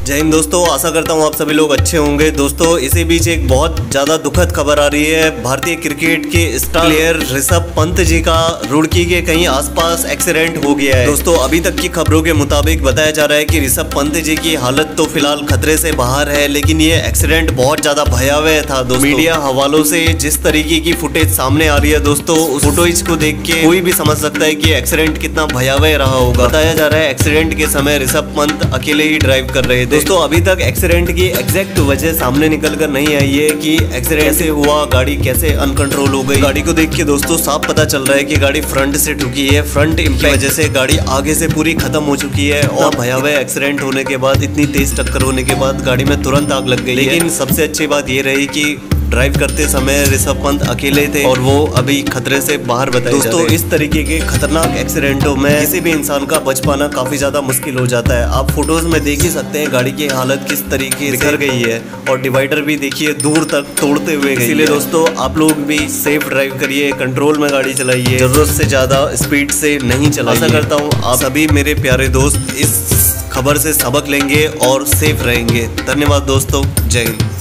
जय हिंद दोस्तों, आशा करता हूँ आप सभी लोग अच्छे होंगे। दोस्तों इसी बीच एक बहुत ज़्यादा दुखद खबर आ रही है। भारतीय क्रिकेट के स्टार प्लेयर ऋषभ पंत जी का रुड़की के कहीं आसपास एक्सीडेंट हो गया है। दोस्तों अभी तक की खबरों के मुताबिक बताया जा रहा है कि ऋषभ पंत जी की हालत तो फिलहाल खतरे से बाहर है, लेकिन ये एक्सीडेंट बहुत ज़्यादा भयावह था। दोस्तों मीडिया हवालों से जिस तरीके की फुटेज सामने आ रही है दोस्तों, उस फुटेज को देख के कोई भी समझ सकता है कि एक्सीडेंट कितना भयावह रहा होगा। बताया जा रहा है एक्सीडेंट के समय ऋषभ पंत अकेले ही ड्राइव कर रहे थे। दोस्तों अभी तक एक्सीडेंट की एग्जैक्ट वजह सामने निकल कर नहीं आई है कि एक्सीडेंट कैसे हुआ, गाड़ी कैसे अनकंट्रोल हो गई। गाड़ी को देख के दोस्तों साफ पता चल रहा है कि गाड़ी फ्रंट से ठुकी है। फ्रंट इम्पैक्ट की वजह से गाड़ी आगे से पूरी खत्म हो चुकी है और भयावह एक्सीडेंट होने के बाद, इतनी तेज टक्कर होने के बाद गाड़ी में तुरंत आग लग गई। लेकिन सबसे अच्छी बात ये रही कि ड्राइव करते समय ऋषभ पंत अकेले थे और वो अभी खतरे से बाहर बताए दोस्तों इस तरीके के खतरनाक एक्सीडेंटों में किसी भी इंसान का बच पाना काफी ज्यादा मुश्किल हो जाता है। आप फोटोज में देख ही सकते हैं गाड़ी की हालत किस तरीके से बिखर गई है और डिवाइडर भी देखिए दूर तक तोड़ते हुए गई। इसीलिए दोस्तों आप लोग भी सेफ ड्राइव करिए, कंट्रोल में गाड़ी चलाइए, जरूरत से ज्यादा स्पीड से नहीं चलाइए। आशा करता हूँ आप सभी मेरे प्यारे दोस्त इस खबर से सबक लेंगे और सेफ रहेंगे। धन्यवाद दोस्तों, जय हिंद।